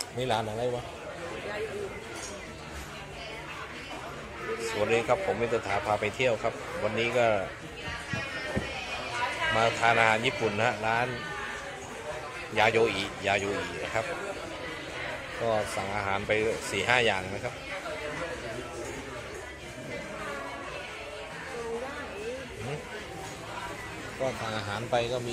นี่ร้านอะไรวะสวัสดีครับผมมิตรถาพาไปเที่ยวครับวันนี้ก็มาทานอาหารญี่ปุ่นนะร้านยาโยอินะครับก็สั่งอาหารไป4-5อย่างนะครับก็สั่งอาหารไปก็มี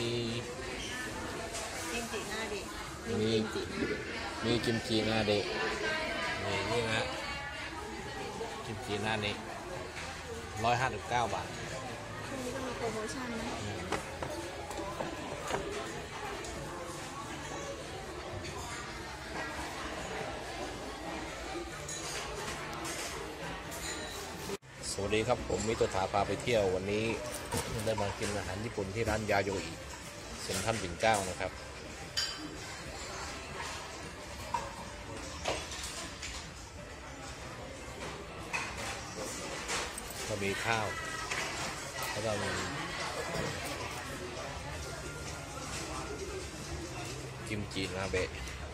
กิมจินาเดะนี่นะกิมจินาเดะ159 บาทช่วงนี้ก็มีโปรโมชั่นนะสวัสดีครับผมมิตรถาพาไปเที่ยววันนี้ได้มากินอาหารญี่ปุ่นที่ร้านยาโยอิเซ็นทรัลปิ่นเกล้านะครับก็มีข้าวแล้วก็มีกิมจินาเบะ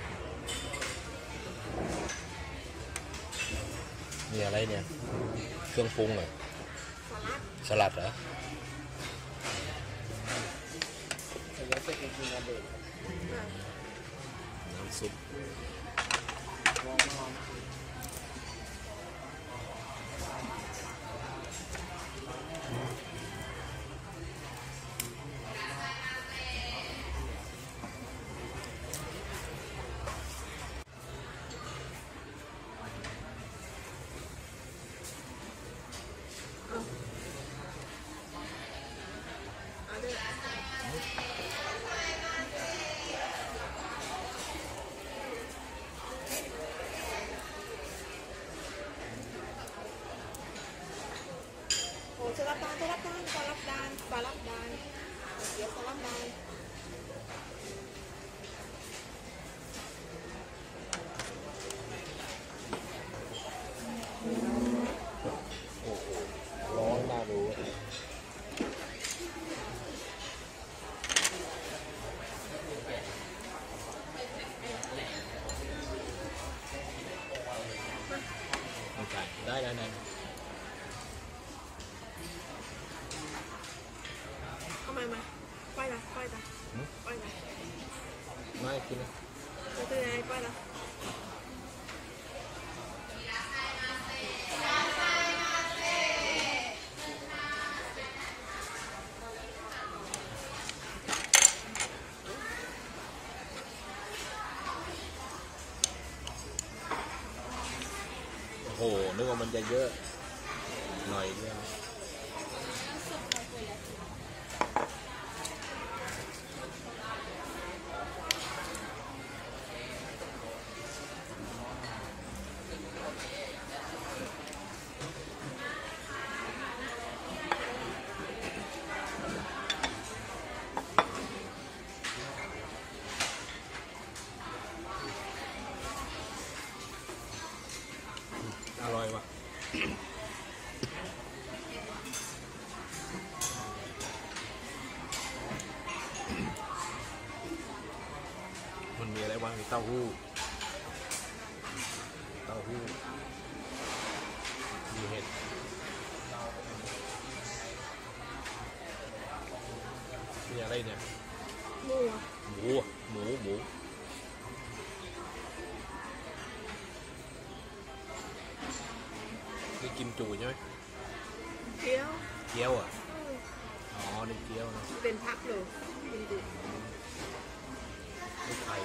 มีอะไรเนี่ยเครื่องปรุงเหรอสลัดเหรอน้ำซุปสลับดานเดี๋ยวสลับดานโอ้โหร้อนน่าดูโอเคได้เอามาไปละไม่กินนะจะเป็นยังไงไปละโอ้โหนึกว่ามันจะเยอะหน่อยเดียวอร่อยว่ะมันมีอะไรบ้างมีเต้าหู้มีเห็ดมีอะไรเนี่ยหมูนี่กิมจูใช่ไหมเกี๊ยวอ่ะอ๋อนี่เกี๊ยวนะเป็นพักเลยจริงนี่ไข่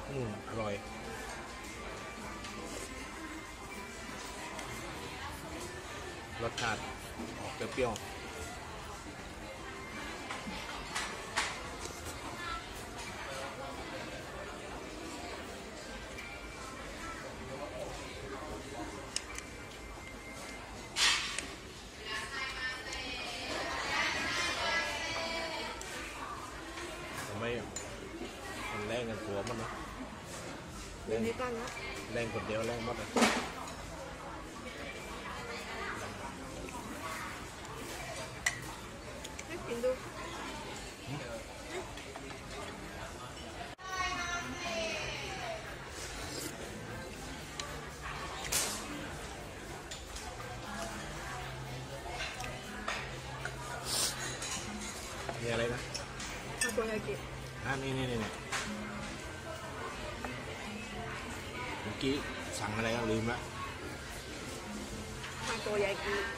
อร่อยรสชาติออกเปรี้ยวทำไมมันแรงกันตัวมันนะเดี๋ยวนี้กันละแรงคนเดียวแรงหมดเลยให้กินดูมีอะไรนะทาโกยากินี่เมื่อกี้สั่งอะไรก็ลืมละทาโกยากิ